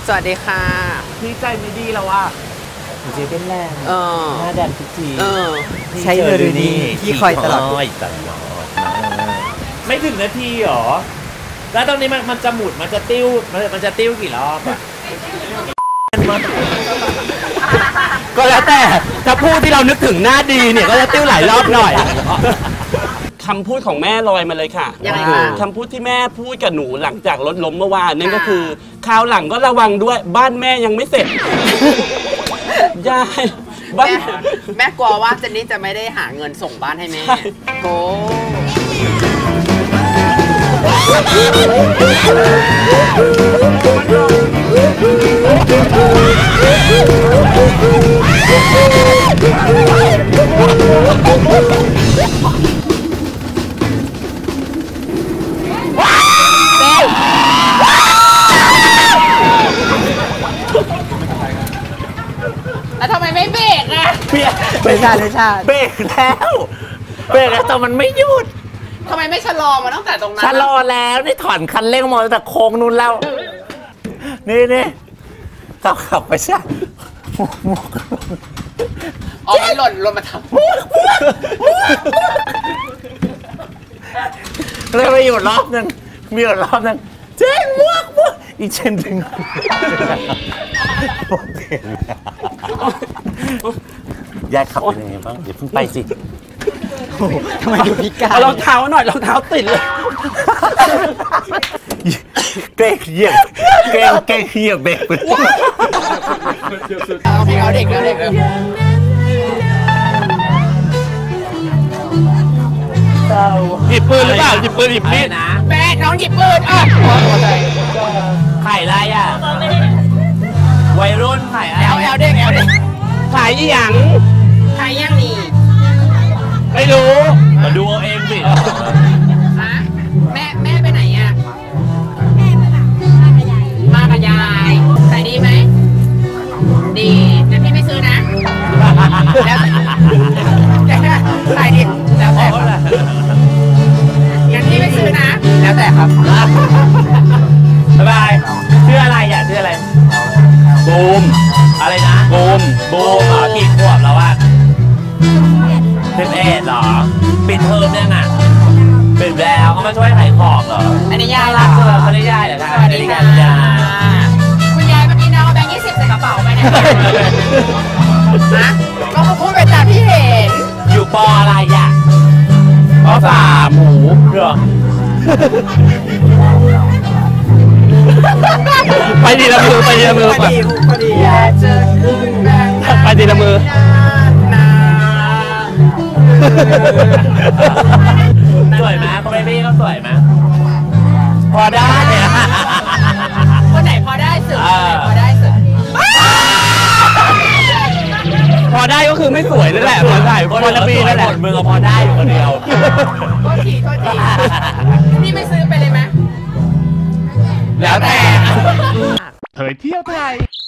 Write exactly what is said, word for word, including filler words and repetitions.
สวัสดีค่ะพี่ใจไม่ดีแล้วว่าเจ๊เป็นแรงหน้าแดงทุกทีใช้เลยดูนี่พี่คอยตลอดตลอดไม่ถึงนาทีหรอแล้วตรงนี้มันมันจะหมุนมันจะติ้วมันมันจะติ้วกี่รอบอะก็แล้วแต่ถ้าพูดที่เรานึกถึงหน้าดีเนี่ยก็จะติ้วหลายรอบหน่อยคำพูดของแม่ลอยมาเลยค่ะคำพูดที่แม่พูดกับหนูหลังจากรถล้มเมื่อวานนั่นก็คือคราวหลังก็ระวังด้วยบ้านแม่ยังไม่เสร็จยายบ้านแม่กลัวว่าเจนนี่จะไม่ได้หาเงินส่งบ้านให้แม่โก้แล้วทำไมไม่เบรกอะเบรกไม่ใช่ไม่ใช่เบรกแล้วเบรกแล้วแต่มันไม่หยุดทำไมไม่ชะลอมาตั้งแต่ตรงนั้นชะลอแล้วนี่ถอนคันเร่งมาตั้งแต่โค้งนู้นแล้วนี่นี่ขับขับไปใช่อ๋อมันหล่นหล่นมาทำเลยไปอยู่รอบนึงมีอยู่รอบนึงเจ๊มวกมวกอีเชนดึงยายขับเป็นยังไงบ้างเดี๋ยวเพิ่งไปสิทำไมดูพิการรองเท้าหน่อยรองเท้าติดเลยเกรงเหยียบเกรงเกรงเหยียบเบรกเลยเอาเด็กเอาเด็กเอาเด็กหยิบปืนหรือเปล่าหยิบปืนหยิบมีดนะแม่น้องหยิบปืนอ่ะไข่อะไรอ่ะวัยรุ่นไข่อะไรเอาเอาเด็กเอาเด็กขายอีหยังขายยังนี่ไม่รู้มาดูเอาเองสิฮะแม่แม่ไปไหนอ่ะมากับยายขายดีไหมดีแต่พี่ไม่ซื้อนะแล้วขายดีแล้วแต่งั้นพี่ไม่ซื้อนะแล้วแต่ครับบ๊ายบายชื่ออะไรอ่ะชื่ออะไรบูมอะไรนะบูมบูมเหรอกี่ขวบแล้วอ่ะสิบเอ็ดเหรอปิดเทอมยังอ่ะปิดแล้วเขามาช่วยขายของเหรออันนี้ยายรักเธอเขาได้ยายเหรอคะสวัสดีค่ะคุณยายเมื่อกี้น้องแบงค์ยี่สิบใส่กระเป๋าไปเนี่ยนะก็มาพูดไปตามที่เห็นอยู่ปออะไรอ่ะปอสามหมูเหรอไปดีละมือไปดีละมือไปดีไปดีอยากจะคืนแบงค์ไปดีละมือสวยไหมก็ไม่พี่ก็สวยไหมพอได้เนี่ยคนไหนพอได้สุดพอได้สุดพอได้ก็คือไม่สวยนั่นแหละพอได้พอละปีนั่นแหละมือก็พอได้อยู่คนเดียวโทษทีโทษทีนี่ไม่ซื้อไปเลยไหมแล้วแต่เผยเที่ยวไทย